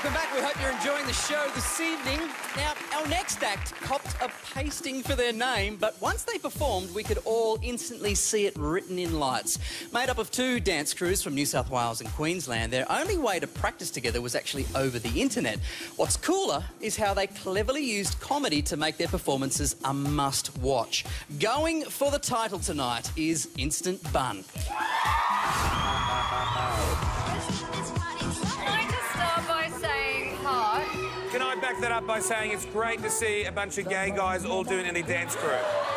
Welcome back. We hope you're enjoying the show this evening. Now, our next act copped a pasting for their name, but once they performed, we could all instantly see it written in lights. Made up of two dance crews from New South Wales and Queensland, their only way to practice together was actually over the internet. What's cooler is how they cleverly used comedy to make their performances a must-watch. Going for the title tonight is Instant Bun. Can I back that up by saying it's great to see a bunch of gay guys all doing any dance crew?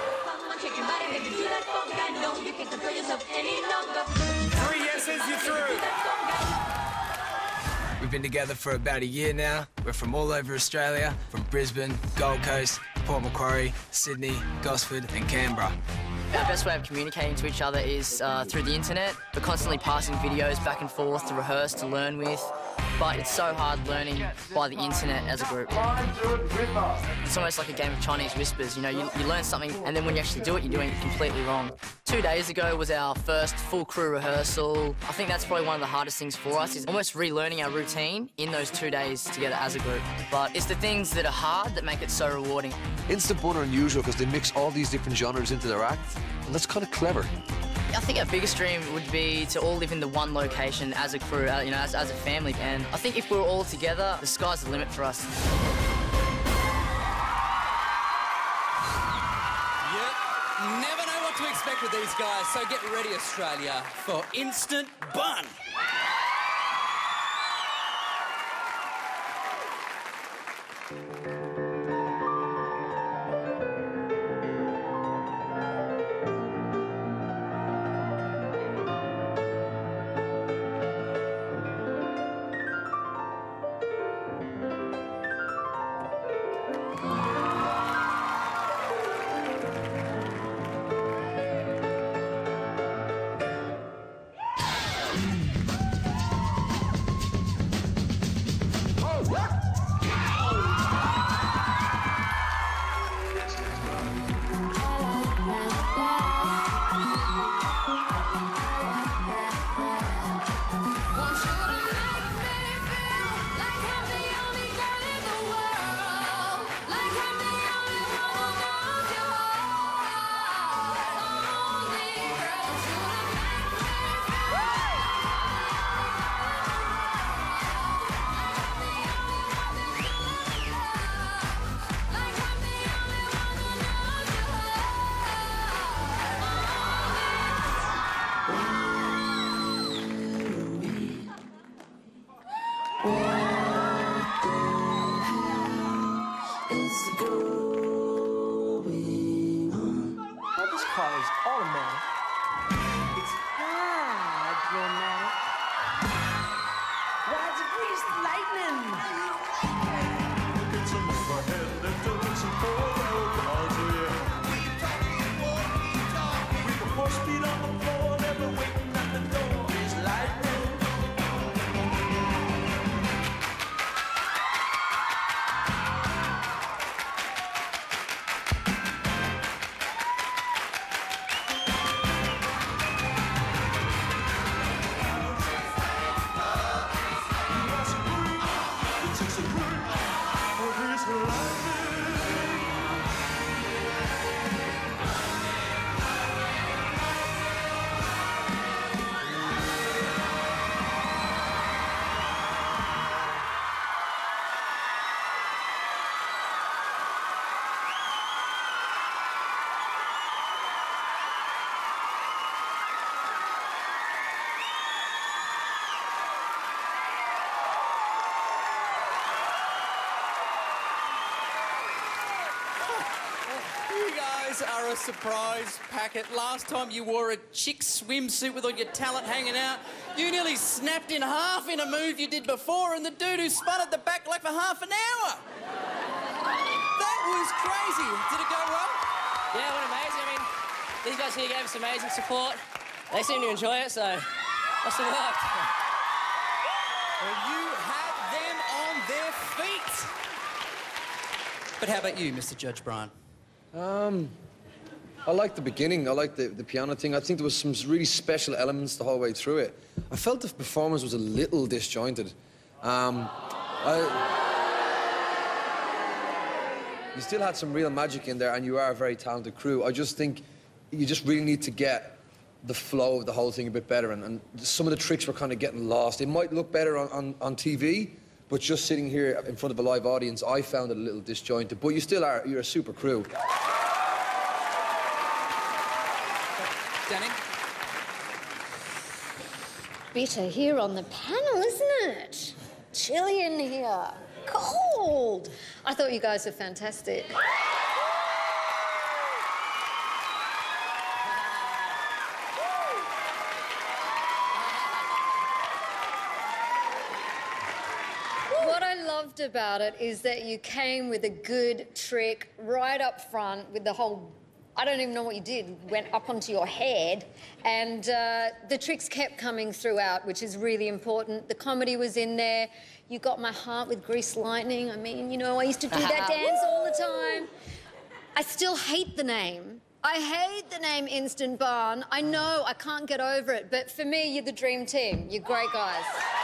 3 yeses, you're through. We've been together for about a year now. We're from all over Australia, from Brisbane, Gold Coast, Port Macquarie, Sydney, Gosford and Canberra. Our best way of communicating to each other is through the internet. We're constantly passing videos back and forth to rehearse, to learn with. But it's so hard learning by the internet as a group. It's almost like a game of Chinese whispers. You know, you learn something and then when you actually do it, you're doing it completely wrong. 2 days ago was our first full crew rehearsal. I think that's probably one of the hardest things for us, is almost relearning our routine in those 2 days together as a group. But it's the things that are hard that make it so rewarding. Instant Bun are unusual because they mix all these different genres into their act, and that's kind of clever. I think our biggest dream would be to all live in the one location as a crew, you know, as a family. And I think if we're all together, the sky's the limit for us. Yep, never know what to expect with these guys, so get ready, Australia, for Instant Bun. This car is automatic. It's hydromatic. Rides a greased lightning. It's a move ahead, let's do some forward. We go 4 speed on the floor, never waiting at the door. It's lightning. You guys are a surprise packet. Last time you wore a chick swimsuit with all your talent hanging out, you nearly snapped in half in a move you did before, and the dude who spun at the back like for half an hour. That was crazy. Did it go well? Yeah, it went amazing. I mean, these guys here gave us amazing support. They seem to enjoy it, so that's the work. Well, you had them on their feet. But how about you, Mr. Judge Brian? I liked the beginning. I liked the piano thing. I think there was some really special elements the whole way through it. I felt the performance was a little disjointed. You still had some real magic in there, and you are a very talented crew. I just think you just really need to get the flow of the whole thing a bit better, and some of the tricks were kind of getting lost. It might look better on TV, but just sitting here in front of a live audience, I found it a little disjointed. But you still are, you're a super crew. Danny? Bitter here on the panel, isn't it? Chilly in here. Cold. I thought you guys were fantastic. What I loved about it is that you came with a good trick right up front with the whole... I don't even know what you did. Went up onto your head, and the tricks kept coming throughout, which is really important. The comedy was in there. You got my heart with Grease Lightning. I mean, you know, I used to do that dance all the time. I still hate the name. I hate the name Instant Barn. I know, I can't get over it, but for me, you're the dream team. You're great guys.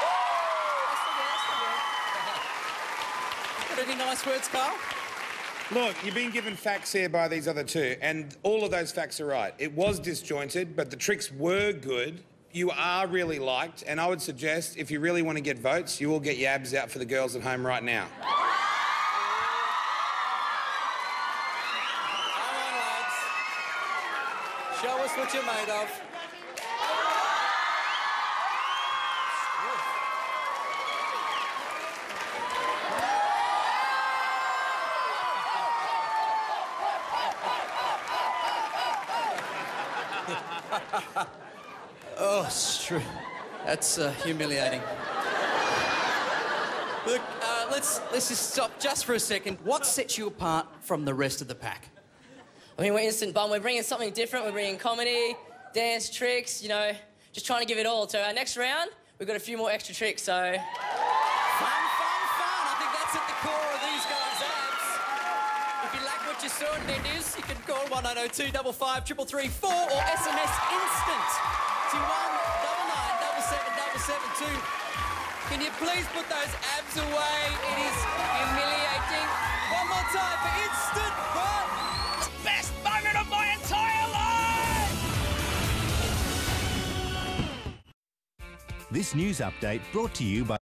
Got any nice words, Carl? Look, you've been given facts here by these other two, and all of those facts are right. It was disjointed, but the tricks were good. You are really liked, and I would suggest, if you really want to get votes, you all get your abs out for the girls at home right now. Come on, lads. Show us what you're made of. Oh, Stu. That's humiliating. Look, let's just stop just for a second. What sets you apart from the rest of the pack? I mean, we're Instant Bum. We're bringing something different. We're bringing comedy, dance, tricks, you know, just trying to give it all. So our next round, we've got a few more extra tricks, so... Fun, fun, fun. I think that's at the core of these guys' abs. If you like what you saw in their news, you can call 1902 55 333 or SMS INSTANT to 199 777 2. Can you please put those abs away? It is humiliating. One more time for Instant Bum. Best moment of my entire life! This news update brought to you by